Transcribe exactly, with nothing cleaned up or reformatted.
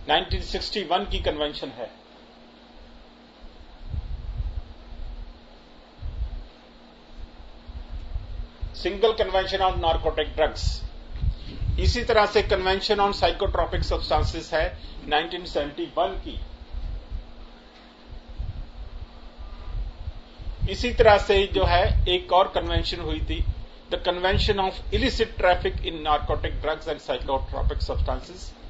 Nineteen sixty one की convention है। Single convention on narcotic drugs. इसी तरह से कन्वेंशन ऑन साइकोट्रॉपिक सब्सटेंसेस है नाइनटीन सेवेंटी वन की। इसी तरह से जो है एक और कन्वेंशन हुई थी, the convention of illicit traffic in narcotic drugs and psychotropic substances